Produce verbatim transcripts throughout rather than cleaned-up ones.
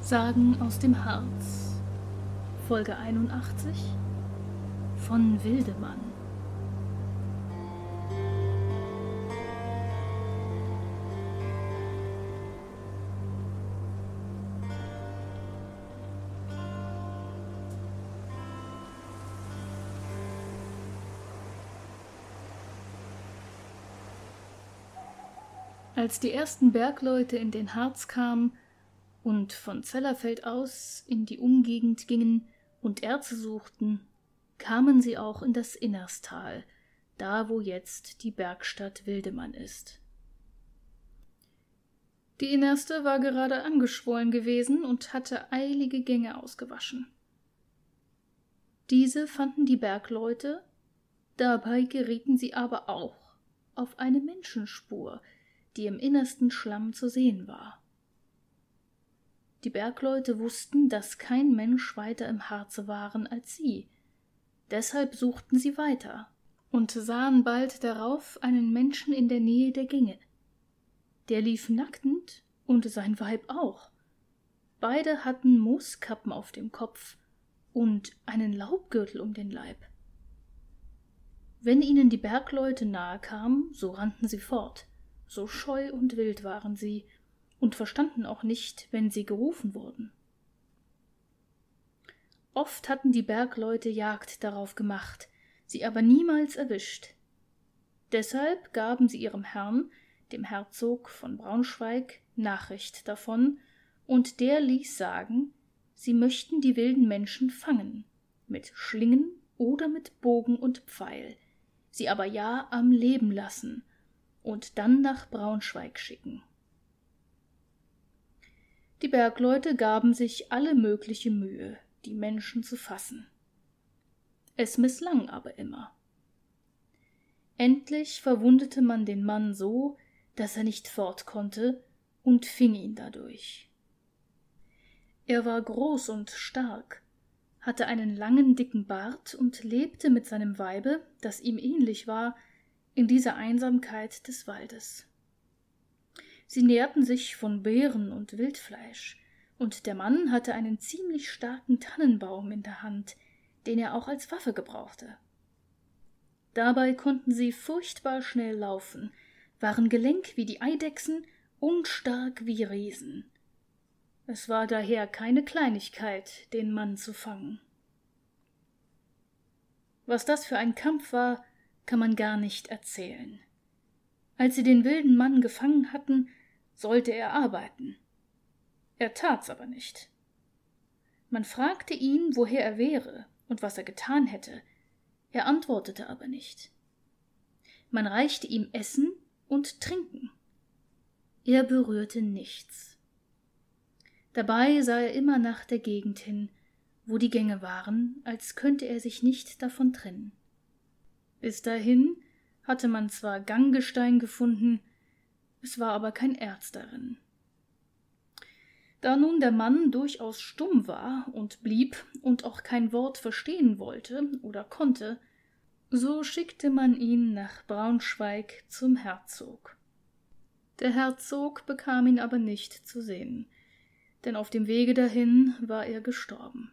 Sagen aus dem Harz, Folge einundachtzig von Wildemann. Als die ersten Bergleute in den Harz kamen und von Zellerfeld aus in die Umgegend gingen und Erze suchten, kamen sie auch in das Innerstal, da wo jetzt die Bergstadt Wildemann ist. Die Innerste war gerade angeschwollen gewesen und hatte eilige Gänge ausgewaschen. Diese fanden die Bergleute, dabei gerieten sie aber auch auf eine Menschenspur, die im innersten Schlamm zu sehen war. Die Bergleute wussten, dass kein Mensch weiter im Harze waren als sie. Deshalb suchten sie weiter und sahen bald darauf einen Menschen in der Nähe der Gänge. Der lief nackend und sein Weib auch. Beide hatten Mooskappen auf dem Kopf und einen Laubgürtel um den Leib. Wenn ihnen die Bergleute nahe kamen, so rannten sie fort. So scheu und wild waren sie und verstanden auch nicht, wenn sie gerufen wurden. Oft hatten die Bergleute Jagd darauf gemacht, sie aber niemals erwischt. Deshalb gaben sie ihrem Herrn, dem Herzog von Braunschweig, Nachricht davon, und der ließ sagen, sie möchten die wilden Menschen fangen, mit Schlingen oder mit Bogen und Pfeil, sie aber ja am Leben lassen und dann nach Braunschweig schicken. Die Bergleute gaben sich alle mögliche Mühe, die Menschen zu fassen. Es misslang aber immer. Endlich verwundete man den Mann so, dass er nicht fort konnte, und fing ihn dadurch. Er war groß und stark, hatte einen langen, dicken Bart und lebte mit seinem Weibe, das ihm ähnlich war, in dieser Einsamkeit des Waldes. Sie nährten sich von Beeren und Wildfleisch, und der Mann hatte einen ziemlich starken Tannenbaum in der Hand, den er auch als Waffe gebrauchte. Dabei konnten sie furchtbar schnell laufen, waren gelenk wie die Eidechsen und stark wie Riesen. Es war daher keine Kleinigkeit, den Mann zu fangen. Was das für ein Kampf war, kann man gar nicht erzählen. Als sie den wilden Mann gefangen hatten, sollte er arbeiten. Er tat's aber nicht. Man fragte ihn, woher er wäre und was er getan hätte. Er antwortete aber nicht. Man reichte ihm Essen und Trinken. Er berührte nichts. Dabei sah er immer nach der Gegend hin, wo die Gänge waren, als könnte er sich nicht davon trennen. Bis dahin hatte man zwar Ganggestein gefunden, es war aber kein Erz darin. Da nun der Mann durchaus stumm war und blieb und auch kein Wort verstehen wollte oder konnte, so schickte man ihn nach Braunschweig zum Herzog. Der Herzog bekam ihn aber nicht zu sehen, denn auf dem Wege dahin war er gestorben.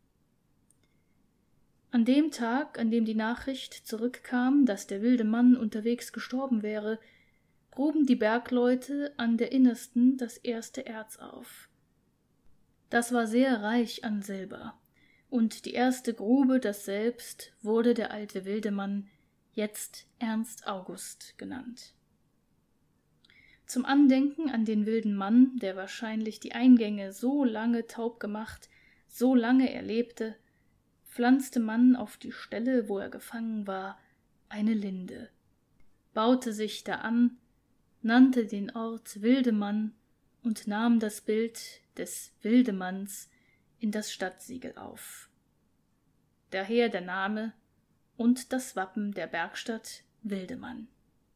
An dem Tag, an dem die Nachricht zurückkam, dass der wilde Mann unterwegs gestorben wäre, gruben die Bergleute an der Innersten das erste Erz auf. Das war sehr reich an Silber, und die erste Grube daselbst wurde der alte Wildemann, jetzt Ernst August genannt. Zum Andenken an den wilden Mann, der wahrscheinlich die Eingänge so lange taub gemacht, so lange er lebte, pflanzte man auf die Stelle, wo er gefangen war, eine Linde, baute sich da an, nannte den Ort Wildemann und nahm das Bild des Wildemanns in das Stadtsiegel auf. Daher der Name und das Wappen der Bergstadt Wildemann.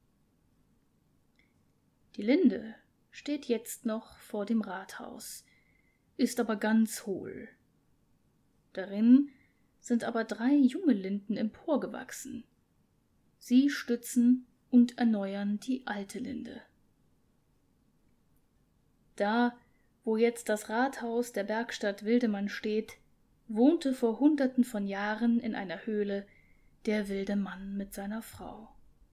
Die Linde steht jetzt noch vor dem Rathaus, ist aber ganz hohl. Darin sind aber drei junge Linden emporgewachsen. Sie stützen und erneuern die alte Linde. Da, wo jetzt das Rathaus der Bergstadt Wildemann steht, wohnte vor Hunderten von Jahren in einer Höhle der wilde Mann mit seiner Frau.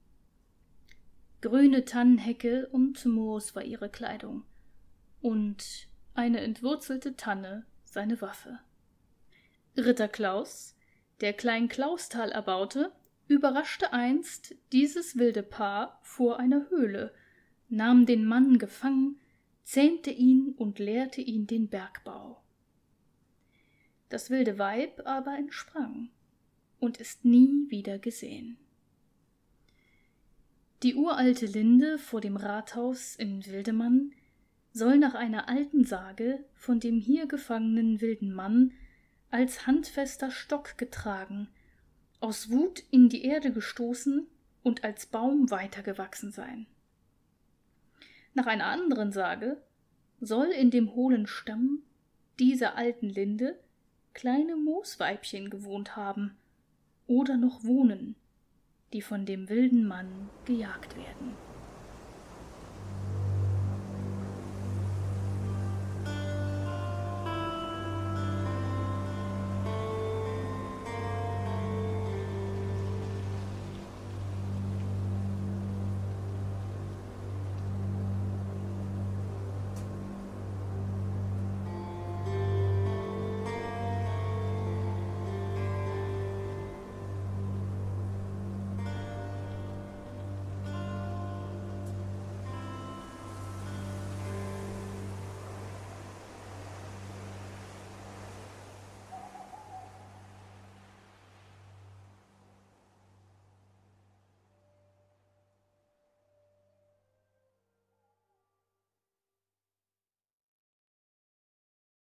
Grüne Tannenhecke und Moos war ihre Kleidung und eine entwurzelte Tanne seine Waffe. Ritter Klaus, der Klein Klausthal erbaute, überraschte einst dieses wilde Paar vor einer Höhle, nahm den Mann gefangen, zähmte ihn und lehrte ihn den Bergbau. Das wilde Weib aber entsprang und ist nie wieder gesehen. Die uralte Linde vor dem Rathaus in Wildemann soll nach einer alten Sage von dem hier gefangenen wilden Mann als handfester Stock getragen, aus Wut in die Erde gestoßen und als Baum weitergewachsen sein. Nach einer anderen Sage soll in dem hohlen Stamm dieser alten Linde kleine Moosweibchen gewohnt haben oder noch wohnen, die von dem wilden Mann gejagt werden.